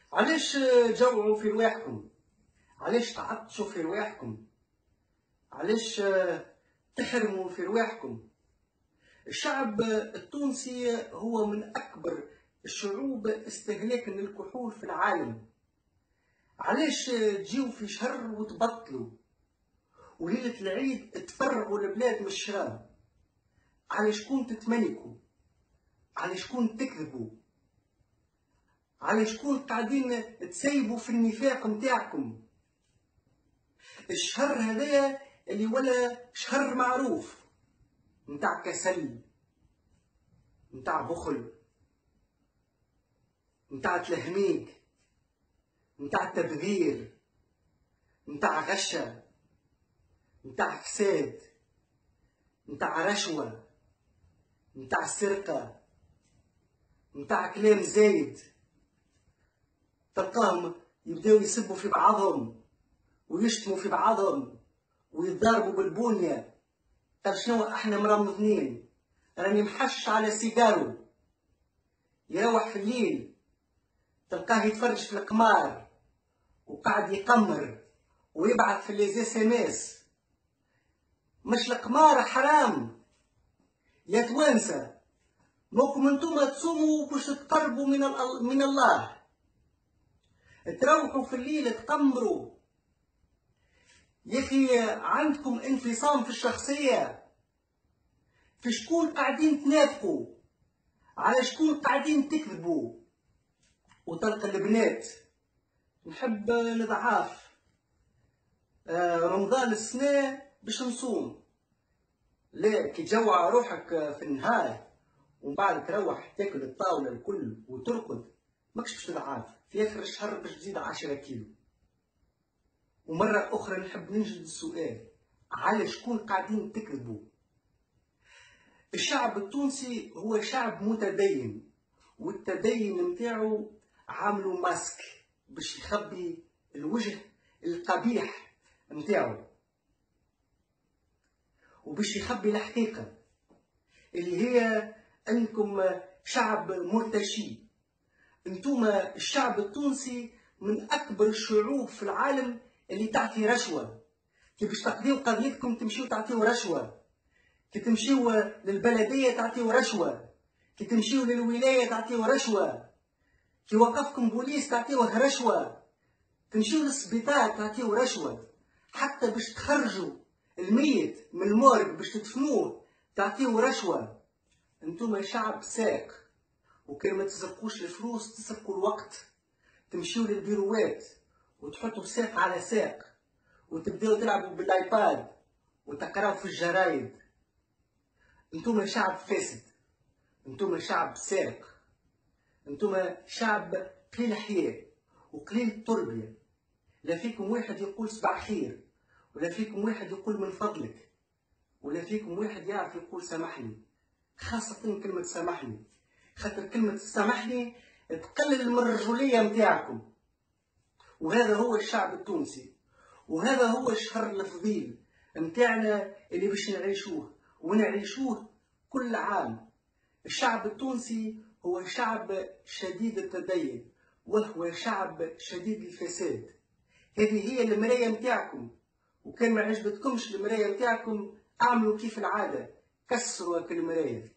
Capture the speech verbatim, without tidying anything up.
علاش جوعوا في رواحكم؟ علاش تعطشوا في رواحكم؟ علاش تحرموا في رواحكم؟ الشعب التونسي هو من أكبر الشعوب استهلاكا للكحول في العالم. علاش تجيو في شهر وتبطلوا وليلة العيد تفرغوا البلاد من الشراب؟ على شكون تتملكوا؟ على شكون تكذبوا؟ على شكون قاعدين تسيبوا في النفاق متاعكم؟ الشهر هذايا اللي ولا شهر معروف متاع كسل، متاع بخل، متاع تلهميك، متاع تبذير، متاع غشة، متاع فساد، متاع رشوة، متاع سرقة، متاع كلام زايد. تلقاهم يبداو يسبوا في بعضهم ويشتموا في بعضهم ويتضاربوا بالبنية. طيب شنو احنا مرمضنين؟ راني محش على سيجارو، يروح في الليل تلقاه يتفرج في القمار وقاعد يقمر ويبعث في لي اس ام اس. مش القمار حرام يا توانسه؟ موكم انتوما تصوموا باش تقربوا من من الله، تروحوا في الليل تقمروا. يا اخي عندكم انفصام في الشخصيه. في شكون قاعدين تنافقوا؟ على شكون قاعدين تكذبوا؟ وتلقى البنات نحب نضعاف رمضان السنة باش نصوم. لا، كي تجوع روحك في النهار ومن بعد تروح تاكل الطاولة الكل وترقد، ماكش باش تضعاف في آخر الشهر باش تزيد عشرة كيلو. ومرة أخرى نحب ننجد السؤال، على شكون قاعدين تكذبوا؟ الشعب التونسي هو شعب متدين، والتدين متاعو عاملوا ماسك باش يخبي الوجه القبيح متاعو وباش يخبي الحقيقة اللي هي انكم شعب مرتشي. انتوما الشعب التونسي من اكبر الشعوب في العالم اللي تعطي رشوة. كي باش تقضيو قضيتكم تمشيو تعطيو رشوة، كي تمشيو للبلدية تعطيو رشوة، كي تمشيو للولاية تعطيو رشوة، كي وقفكم بوليس تعطيوه رشوة، تمشيو للسبيطار تعطيو رشوة، حتى باش تخرجوا الميت من المورج باش تدفنوه تعطيو رشوة. انتوما شعب ساق، وكان ما تسرقوش الفلوس تسرقوا الوقت. تمشيو للبيروات وتحطوا ساق على ساق وتبداو تلعبوا بالايباد وتقراو في الجرايد. انتوما شعب فاسد، انتوما شعب سارق، انتوما شعب قليل حياة وقليل التربية. لا فيكم واحد يقول صباح خير، ولا فيكم واحد يقول من فضلك، ولا فيكم واحد يعرف يقول سامحني. خاصة كلمة سامحني، خاطر كلمة سامحني تقلل من الرجولية متاعكم. وهذا هو الشعب التونسي، وهذا هو الشهر الفضيل متاعنا اللي باش نعيشوه ونعيشوه كل عام. الشعب التونسي هو شعب شديد التدين، وهو شعب شديد الفساد. هذه هي المراية متاعكم، وكان ما عجبتكمش المراية متاعكم اعملوا كيف العادة، كسروا المراية.